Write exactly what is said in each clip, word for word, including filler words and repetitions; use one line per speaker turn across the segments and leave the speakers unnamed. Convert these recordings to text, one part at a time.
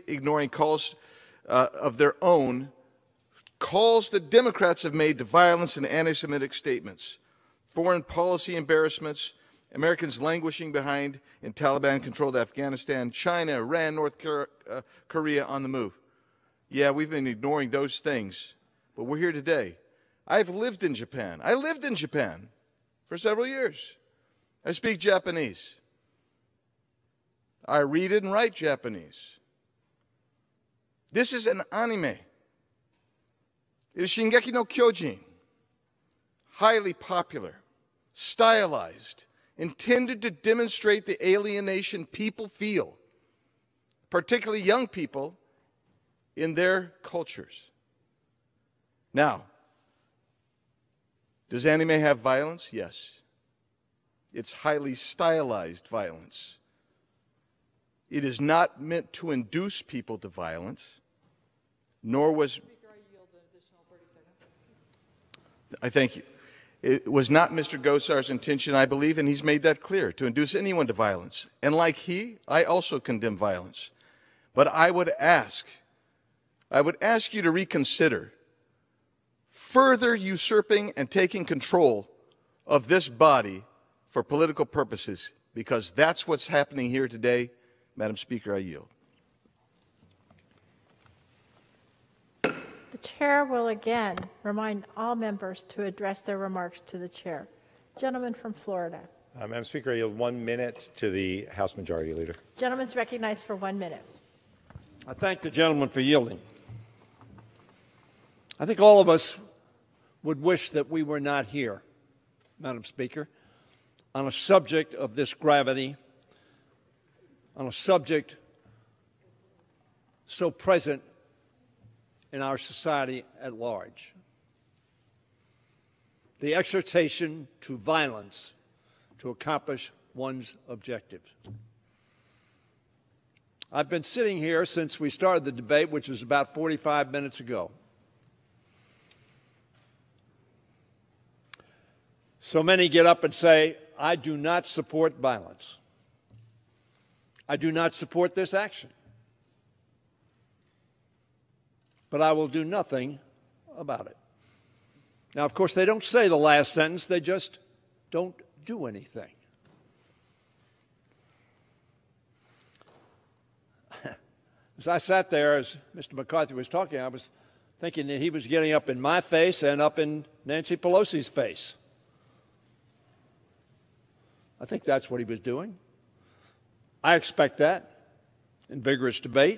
ignoring calls uh, of their own, calls that Democrats have made to violence and anti-Semitic statements, foreign policy embarrassments, Americans languishing behind in Taliban-controlled Afghanistan, China, Iran, North Korea on the move. Yeah, we've been ignoring those things, but we're here today. I've lived in Japan. I lived in Japan for several years. I speak Japanese. I read and write Japanese. This is an anime. It is Shingeki no Kyojin. Highly popular, stylized, intended to demonstrate the alienation people feel, particularly young people, in their cultures. Now, does anime have violence? Yes. It's highly stylized violence. It is not meant to induce people to violence, nor was... I thank you. It was not Mister Gosar's intention, I believe, and he's made that clear, to induce anyone to violence. And like he, I also condemn violence. But I would ask, I would ask you to reconsider further usurping and taking control of this body for political purposes, because that's what's happening here today. Madam Speaker, I yield.
The chair will again remind all members to address their remarks to the chair. Gentleman from Florida.
Uh, Madam Speaker, I yield one minute to the House Majority Leader.
Gentleman's recognized for one minute.
I thank the gentleman for yielding. I think all of us would wish that we were not here, Madam Speaker, on a subject of this gravity, on a subject so present in our society at large. The exhortation to violence to accomplish one's objectives. I've been sitting here since we started the debate, which was about forty-five minutes ago. So many get up and say, I do not support violence. I do not support this action. But I will do nothing about it. Now, of course, they don't say the last sentence. They just don't do anything. As I sat there, as Mister McCarthy was talking, I was thinking that he was getting up in my face and up in Nancy Pelosi's face. I think that's what he was doing. I expect that in vigorous debate.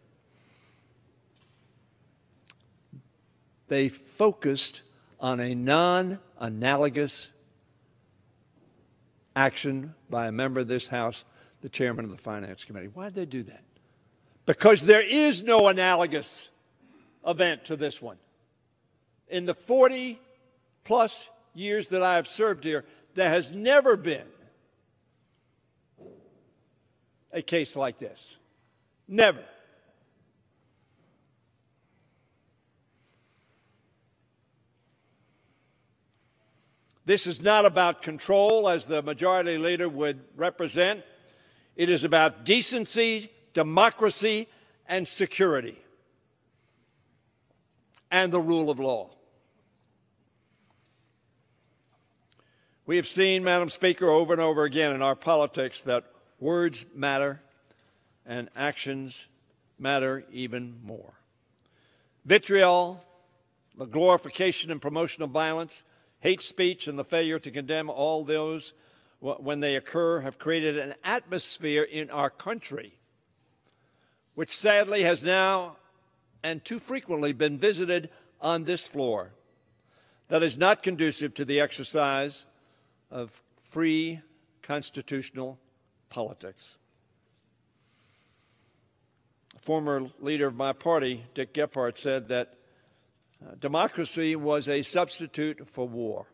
They focused on a non-analogous action by a member of this House, the chairman of the Finance Committee. Why did they do that? Because there is no analogous event to this one. In the forty plus years that I have served here, there has never been a case like this. Never. This is not about control, as the majority leader would represent. It is about decency, democracy, and security, and the rule of law. We have seen, Madam Speaker, over and over again in our politics that words matter and actions matter even more. Vitriol, the glorification and promotion of violence, hate speech, and the failure to condemn all those when they occur have created an atmosphere in our country which sadly has now and too frequently been visited on this floor that is not conducive to the exercise of free constitutional politics. A former leader of my party, Dick Gephardt, said that uh, democracy was a substitute for war,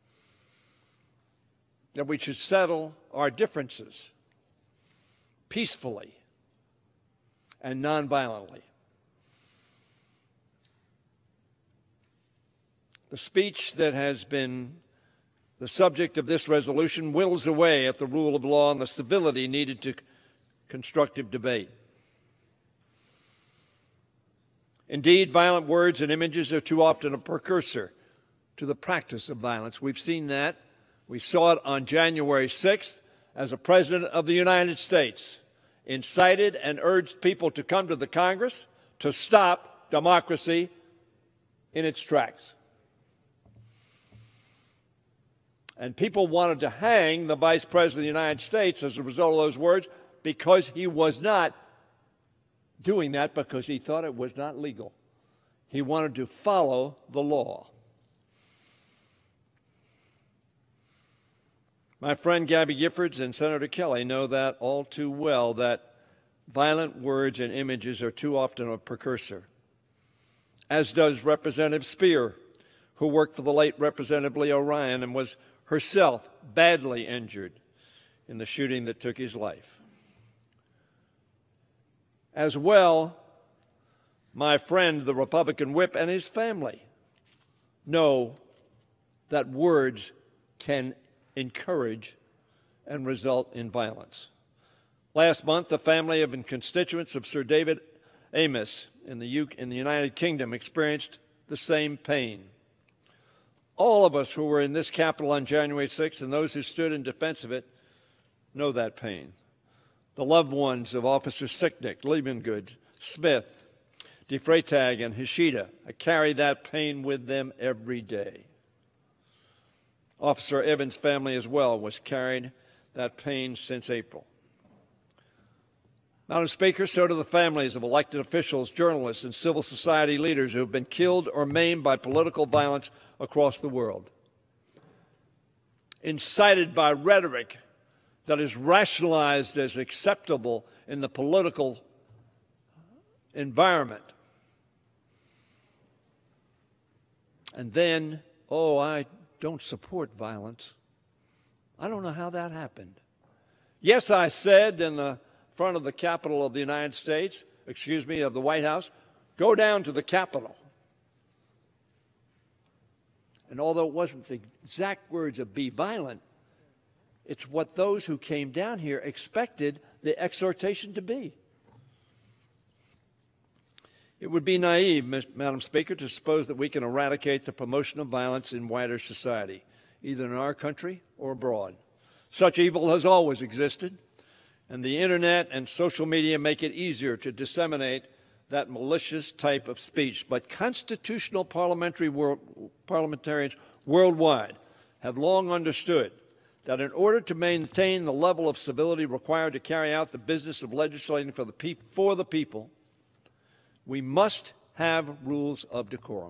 that we should settle our differences peacefully and nonviolently. The speech that has been the subject of this resolution whittles away at the rule of law and the civility needed to constructive debate. Indeed, violent words and images are too often a precursor to the practice of violence. We've seen that. We saw it on January sixth as a President of the United States incited and urged people to come to the Congress to stop democracy in its tracks. And people wanted to hang the Vice President of the United States as a result of those words because he was not doing that because he thought it was not legal. He wanted to follow the law. My friend Gabby Giffords and Senator Kelly know that all too well, that violent words and images are too often a precursor, as does Representative Speer, who worked for the late Representative Leo Ryan and was herself badly injured in the shooting that took his life. As well, my friend, the Republican whip, and his family know that words can encourage and result in violence. Last month, the family of and constituents of Sir David Amess in the, U in the United Kingdom experienced the same pain. All of us who were in this Capitol on January sixth and those who stood in defense of it know that pain. The loved ones of Officer Sicknick, Liebengood, Smith, DeFreytag, and Hishida, I carry that pain with them every day. Officer Evans' family as well was carrying that pain since April. Madam Speaker, so do the families of elected officials, journalists, and civil society leaders who have been killed or maimed by political violence across the world. Incited by rhetoric that is rationalized as acceptable in the political environment. And then, oh, I don't support violence. I don't know how that happened. Yes, I said in the front of the Capitol of the United States, excuse me, of the White House, go down to the Capitol. And although it wasn't the exact words of be violent, it's what those who came down here expected the exhortation to be. It would be naive, Madam Speaker, to suppose that we can eradicate the promotion of violence in wider society, either in our country or abroad. Such evil has always existed, and the Internet and social media make it easier to disseminate that malicious type of speech. But constitutional parliamentary world, parliamentarians worldwide have long understood that in order to maintain the level of civility required to carry out the business of legislating for the, pe for the people, we must have rules of decorum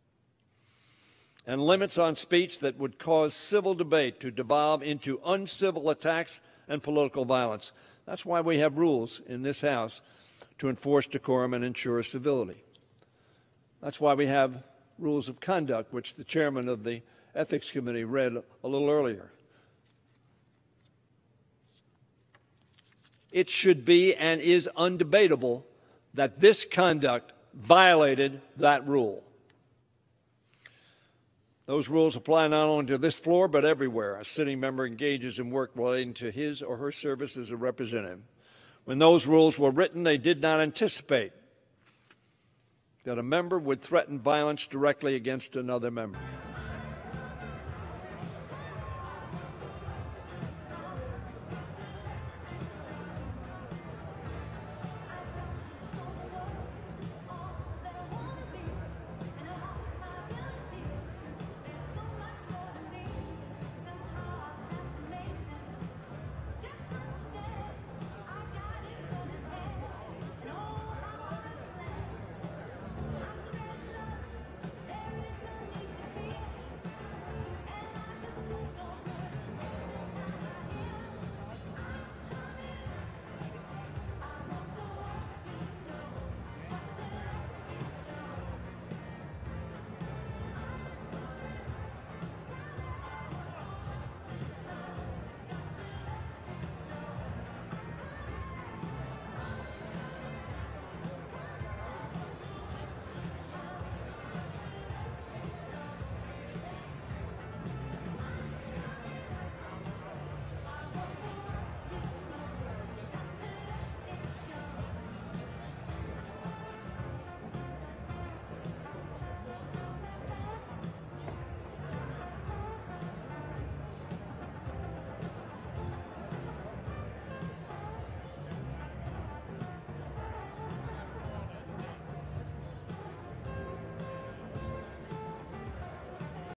and limits on speech that would cause civil debate to devolve into uncivil attacks and political violence. That's why we have rules in this House to enforce decorum and ensure civility. That's why we have rules of conduct, which the chairman of the Ethics Committee read a little earlier. It should be and is undebatable that this conduct violated that rule. Those rules apply not only to this floor, but everywhere a sitting member engages in work relating to his or her service as a representative. When those rules were written, they did not anticipate that a member would threaten violence directly against another member.